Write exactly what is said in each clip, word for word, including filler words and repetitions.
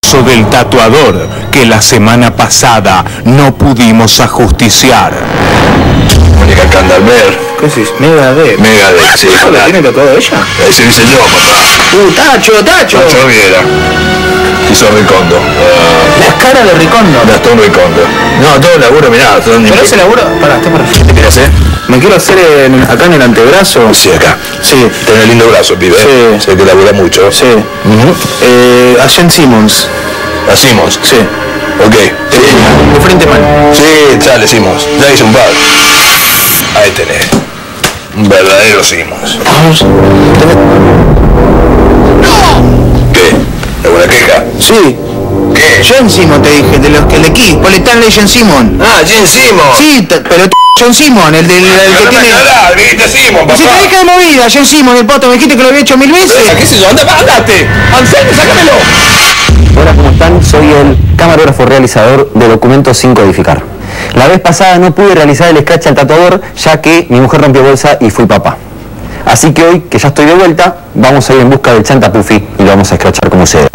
caso del tatuador que la semana pasada no pudimos ajusticiar. Mónica Candalver. ¿Qué es? Megadeth. Megadeth, sí. ¿Eso lo tiene tatuado ella? Ese dice yo, papá. Uh, Tacho, Tacho. Tacho Viera. Hizo Ricondo. Uh, Las caras de Ricondo. Gastón Ricondo. No, todo el laburo, mirá. Todo Pero ese laburo, pará, está perfecto. ¿Te querés hacer? Me quiero hacer en, acá en el antebrazo. Sí, acá. Sí. Tenés lindo brazo, pibe. Sí. Sé que labura mucho. Sí. Uh-huh. eh, a Jen Simmons. ¿A Simmons? Sí. Ok. Sí. De frente mal. Sí, ya le Simmons. Ya hice un par. Ahí tenés. Un verdadero Simmons. Vamos. ¿Qué? ¿Alguna queja? Sí. ¿Qué? Jen Simmons te dije, de los que le Kiss, Polestanle Jen Simmons. Ah, Jen Simmons. Sí, t- pero t- Jen Simmons, el del el que no tiene. me aclarás, dijiste Simmons, papá. Si te dije de movida, Jen Simmons, el poto, me dijiste que lo había hecho mil veces. ¿Qué sé yo? Anda, andate. Anselmo, sácamelo. Hola, ¿cómo están? Soy el camarógrafo realizador de Documento sin codificar. La vez pasada no pude realizar el scratch al tatuador, ya que mi mujer rompió bolsa y fui papá. Así que hoy, que ya estoy de vuelta, vamos a ir en busca del Chanta Puffy y lo vamos a scratchar como se debe.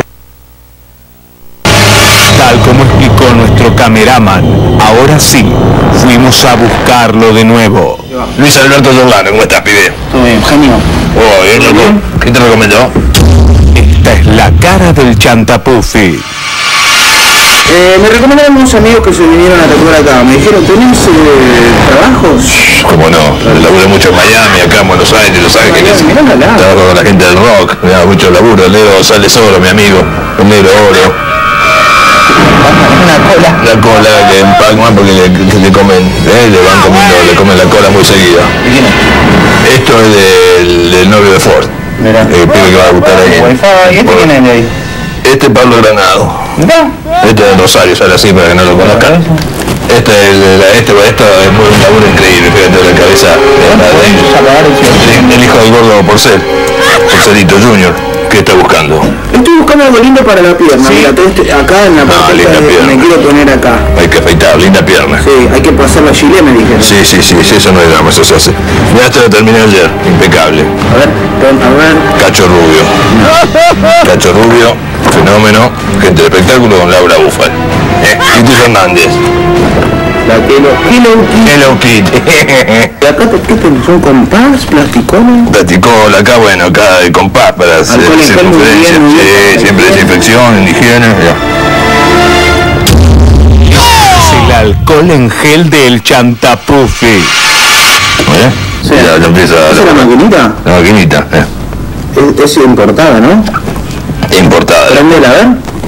Tal como explicó nuestro cameraman, ahora sí, fuimos a buscarlo de nuevo. Luis Alberto Giordano, ¿cómo estás, pibe? Todo bien, genio. Oh, ¿y loco? ¿Qué te recomendó? Esta es la cara del Chanta Puffy. Eh, me recomendaron unos amigos que se vinieron a tatuar acá. Me dijeron, ¿tenés eh, trabajos? Cómo no, laburé mucho en Miami, acá en Buenos Aires, Los Ángeles. Mirá la lata. Trabajo con la gente del rock, me da mucho laburo. El negro sale solo, mi amigo. El negro oro. Una cola. La cola que en Pac-Man porque le, que le comen, eh, le van comiendo, le comen la cola muy seguida. Esto es del, del novio de Ford. Mirá. El pibe que va a gustar ahí. Wi-Fi. ¿Y este quién es de ahí? Este es Pablo Granado. Mirá. Este es de Rosario, sale así para que no lo conozcan. Este es el, este, esto es muy un laburo increíble, fíjate la cabeza del, del hijo del gordo Porcel, Porcelito Junior. ¿Qué está buscando? Estoy buscando algo lindo para la pierna. ¿Sí? Mira, todo este, acá en la parte Ah, esta linda de- pierna. me quiero poner acá. Hay que afeitar, linda pierna. Sí, hay que pasar la gilet, me dijeron. Sí, sí, sí, sí, eso no es drama, eso se hace. Ya esto lo terminé ayer, impecable. A ver, pon- a ver. Cacho Rubio. Cacho Rubio, fenómeno, gente de espectáculo con Laura Bufal. Eh, Titi Fernández. La Kelo. Kelo Kit. Hello Kitty. ¿Y acá te- qué tenés? ¿Son compás, plasticones? Platicola, acá bueno, acá de compás para hacer Alcohol en gel, muy circunferencia. bien, muy bien. Sí, siempre desinfección, en higiene. Ya. Es el alcohol en gel del Chanta Puffy. ¿Eh? Sí. Ya lo empieza ¿Esa es la maquinita? La maquinita, eh. Es, es importada, ¿no? Importada. Prendela, a ver.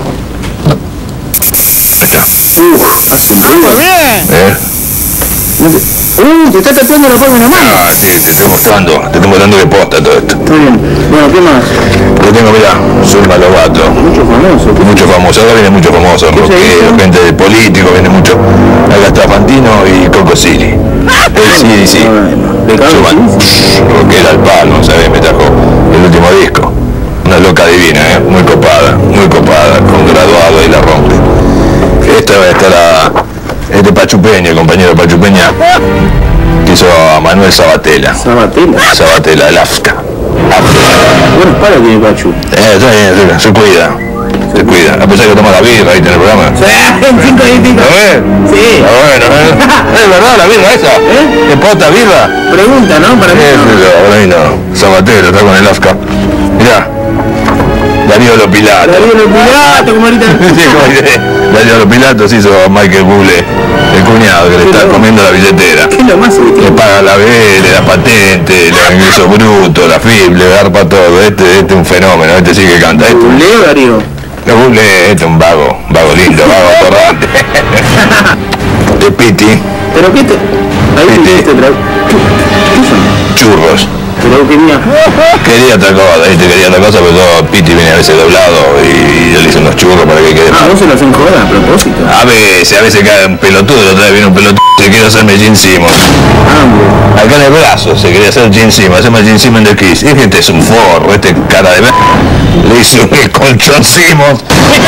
Ahí está. Uf, hace un ruido. ¿Eh? No te- Uy, te está tatuando la palma de la mano. Ah, sí, te estoy mostrando, te estoy mostrando de posta todo esto. Está bien. Bueno, ¿qué más? Yo tengo, mirá, Zulma Lobato. Mucho famoso. ¿Qué? Mucho famoso, ahora viene mucho famoso, ¿Qué se rockero, hizo? gente de político, viene mucho. Acá está Fantino y Coco Siri. El sí, sí. Bueno, ¿de cada Zulma, rockera al palo, ¿sabes? Me trajo el último disco. Una loca divina, ¿eh? Muy copada, muy copada, con graduado y la rompe. Esta va a estar a... Este Pachu Peña, el compañero Pachu Peña, que hizo a Manuel Sabatella. Sabatella. Sabatella, el Afka. Bueno, para tiene Pachu. Eh, está bien, se cuida, se cuida. A pesar que toma la birra ahí en el programa. En cinco distintos. ¿Lo ves? Sí. Está bueno, ¿eh? ¿Es verdad la birra esa? ¿Eh? ¿Qué posta birra? Pregunta, ¿no? Para mí. Eh, no. pero ahora ahí no. Sabatella está con el Afka. Mirá. Darío Lopilato. Darío Lopilato, como ahorita. Sí, como dice, Darío Lopilato se hizo a Michael Bublé, el cuñado que le está Pero- comiendo la billetera. ¿Qué es lo más Le útil? paga la B L, la patente, los ingresos brutos, la F I B, le garpa todo. Este, este es un fenómeno, este sí que canta. Este, ¿Leo Darío? no, Bublé, este es un vago, vago lindo, vago atorrante. De Piti, ¿Pero qué te...? Ahí Este- te hiciste otra... ¿Qué, ¿Qué son? churros. Pero quería... Quería otra cosa, este quería otra cosa, pero todo Piti viene a veces doblado y yo le hice unos churros para que quede Ah, mal. vos se lo hacen joder a propósito. A veces, a veces cae un pelotudo, otra vez viene un pelotudo que quiere hacerme Gene Simmons. Ah, Acá en el brazo se quería hacer Gene Simmons, hacemos Gene Simmons de Kiss. Y este es un forro, este cara de... Le hice un colchón Simmons.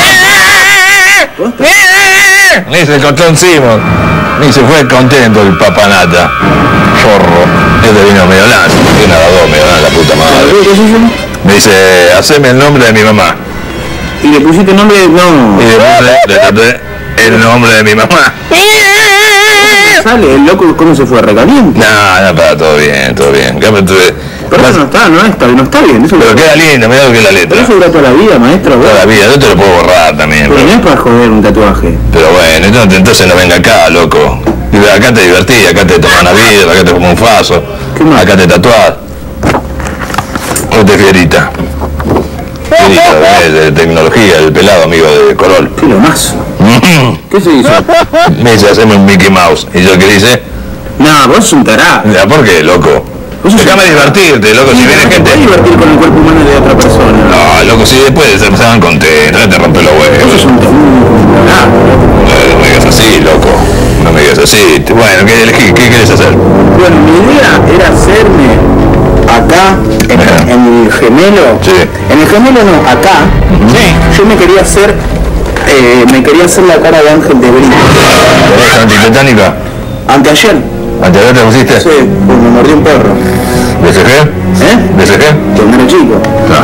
Le hice el colchón Simmons. Y se fue contento el papanata. Forro. Este vino medio lano, tiene una dos medio lana, la puta madre. ¿qué es eso? Me dice, haceme el nombre de mi mamá. ¿Y Y le pusiste el nombre de... No. Y le puse, le tatué el nombre de mi mamá. Sale, el loco, ¿cómo se fue? ¿Recaliente? No, no, para, todo bien, todo bien. Pero eso no está, no está, no está bien. Eso pero queda lindo, mirá lo que es la letra. Pero eso dura toda la vida, maestro. Toda la vida, yo te lo puedo borrar también. Pero, pero no es para joder un tatuaje. Pero bueno, entonces, entonces no venga acá, loco. Acá te divertís, acá te tomás una vida, acá te comes un faso, acá te tatuás. No te fierita. Fierita, de, de tecnología, el pelado amigo de Corol. ¿Qué lo más? ¿Qué se hizo? Me dice, haceme un Mickey Mouse. ¿Y yo qué dice? No, vos sos un tará. ¿Por qué, loco? Déjame divertirte, loco, si viene gente... ¿Puedes divertir con el cuerpo humano de otra persona? No, loco, si después se van contentos, no te rompe los huevos. Vos sos un tará. No me digas así, loco. No me digas así. Bueno, ¿qué elegí? ¿Qué querés hacer? Bueno, mi idea era hacerme acá, en, en el gemelo. Sí. En el gemelo no, acá. Sí. Yo me quería hacer, eh, me quería hacer la cara de Ángel de Brito. ¿Tenés antitetánica? Anteayer. ¿Anteayer te pusiste? Sí, pues me mordió un perro. ¿B C G? ¿Eh? ¿B C G? Cuando era chico. No.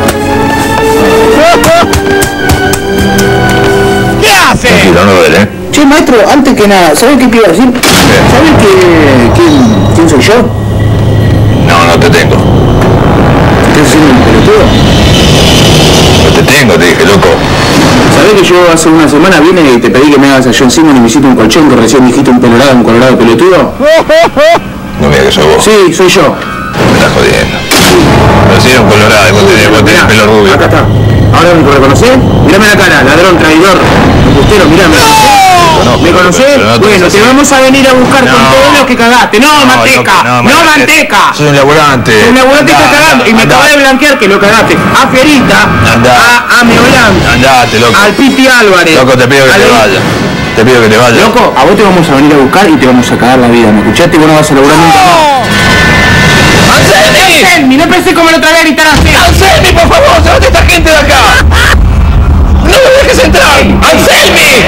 ¿Qué hace? Tranquilo, no duele, ¿eh? Che, maestro, antes que nada, ¿sabes qué te iba a decir? ¿Sabes que, quién, quién soy yo? No, no te tengo. ¿Estás haciendo un pelotudo? No te tengo, te dije, loco. ¿Sabés que yo hace una semana vine y te pedí que me hagas a John Simon y me hiciste un colchón que recién dijiste un colorado, un colorado pelotudo? No me digas que sos vos. Sí, soy yo. Me estás jodiendo. Pero si era un colorado, vos tenés, vos tenés pelo rubio. Acá está. ¿Ahora me reconocés? Mirame la cara, ladrón, traidor, embustero, mirame. No, ¿Me conocés? no te Bueno, te vamos a venir a buscar no, con todo lo que cagaste. No, no manteca, no, no, no manteca. Soy un laburante. Un laburante está cagando y me acabas de blanquear que lo cagaste. A Fierita, Andá. a, a Meolán, Andate, loco. al Piti Álvarez. Loco, te pido que al- te vayas. Te pido que te vayas. Loco, a vos te vamos a venir a buscar y te vamos a cagar la vida. ¿Me escuchaste? Vos no vas a laburar nunca más. ¡Anselmi! Anselmi, no pensé cómo lo traía a gritar así. ¡Anselmi, por favor! ¡Sácate esta gente de acá! ¡No me dejes entrar! ¡Anselmi!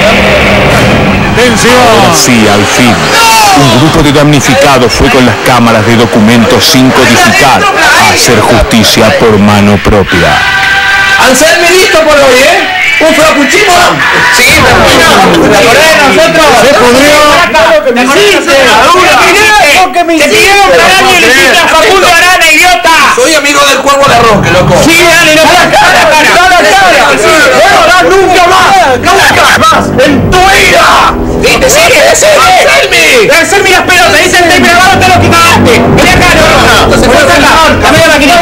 Ahora sí, al fin. Un grupo de damnificados fue con las cámaras de documentos sin codificar a hacer justicia por mano propia. ¡Anselmi, listo por hoy, eh! ¡Un frappuccino! ¡Sí, frappuccino! ¿Te acordás de nosotros? ¡Se pudrió! ¿Te pidieron para y le hiciste a Facundo Arana, idiota! Soy amigo del Cuervo Larroque, loco. Sí, dale, no, la cara, la cara, la cara. No, nunca más, nunca más, en tu vida. ¡Sigue, sigue! ¡Anselmi! Anselmi las pelotas, dice el tape grabado, todo lo que cagaste. Vení acá, no, no, se fue acá, cambiá la maquinita.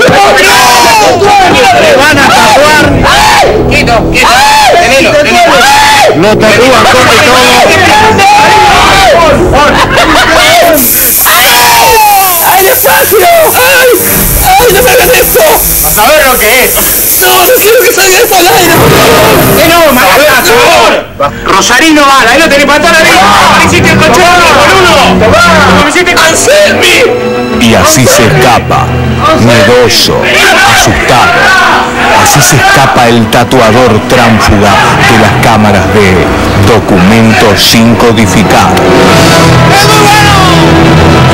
Le van a tatuar. Quieto, quieto, tenelo, tenelo. Lo tatúan con y todo. ¡Ay, despacio! ¡Ay! ¡Ay, no me hagan eso! A saber lo que es. ¡No, no quiero que salga eso al aire, por favor! ¿Qué no, maraca, por favor? Rosarino Bala, ahí lo tenés para toda la vida. ¿Cómo hiciste el colchón, boludo? ¿Cómo hiciste el ¡Anselmi! Y así se escapa, miedoso, asustado. Así se escapa el tatuador tránfuga de las cámaras de documentos sin codificar. ¡Es muy bueno!